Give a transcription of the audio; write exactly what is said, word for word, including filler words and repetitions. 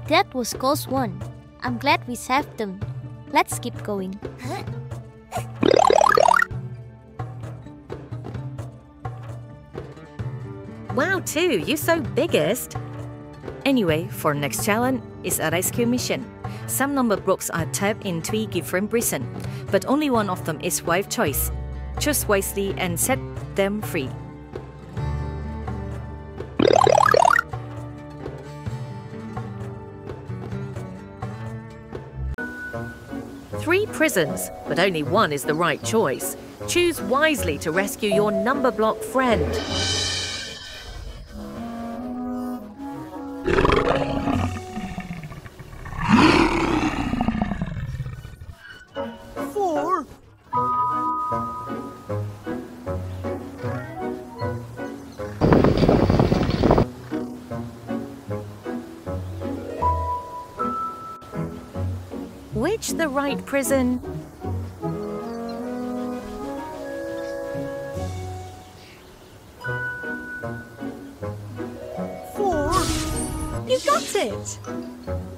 That was close one. I'm glad we saved them. Let's keep going. Wow, too, you're so biggest. Anyway, for next challenge is a rescue mission. Some number blocks are trapped in three different prisons, but only one of them is wife choice. Choose wisely and set them free. Three prisons, but only one is the right choice. Choose wisely to rescue your number block friend. Four. Which the right prison? Four. You got it!